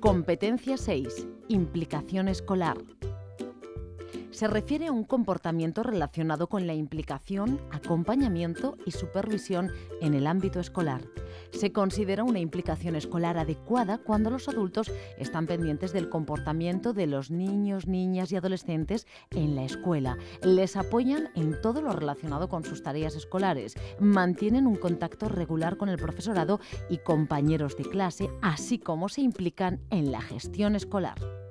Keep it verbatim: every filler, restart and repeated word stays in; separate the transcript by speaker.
Speaker 1: Competencia seis. Implicación escolar. Se refiere a un comportamiento relacionado con la implicación, acompañamiento y supervisión en el ámbito escolar. Se considera una implicación escolar adecuada cuando los adultos están pendientes del comportamiento de los niños, niñas y adolescentes en la escuela, les apoyan en todo lo relacionado con sus tareas escolares, mantienen un contacto regular con el profesorado y compañeros de clase, así como se implican en la gestión escolar.